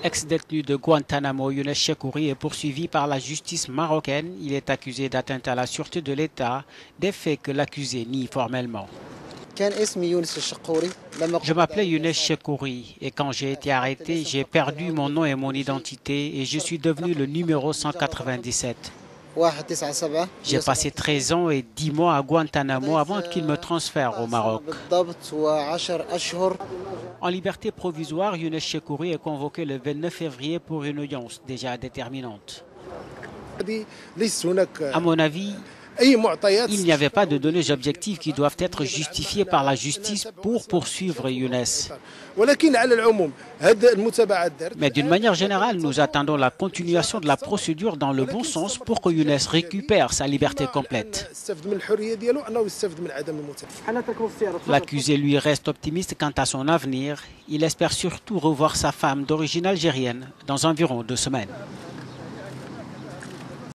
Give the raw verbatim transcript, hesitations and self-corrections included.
Ex-détenu de Guantanamo, Younes Chekhouri est poursuivi par la justice marocaine. Il est accusé d'atteinte à la sûreté de l'État, des faits que l'accusé nie formellement. Je m'appelais Younes Chekhouri et quand j'ai été arrêté, j'ai perdu mon nom et mon identité et je suis devenu le numéro cent quatre-vingt-dix-sept. J'ai passé treize ans et dix mois à Guantanamo avant qu'il me transfère au Maroc. En liberté provisoire, Younes Chekhouri est convoqué le vingt-neuf février pour une audience déjà déterminante. À mon avis, il n'y avait pas de données objectives qui doivent être justifiées par la justice pour poursuivre Younes. Mais d'une manière générale, nous attendons la continuation de la procédure dans le bon sens pour que Younes récupère sa liberté complète. L'accusé, lui, reste optimiste quant à son avenir. Il espère surtout revoir sa femme d'origine algérienne dans environ deux semaines.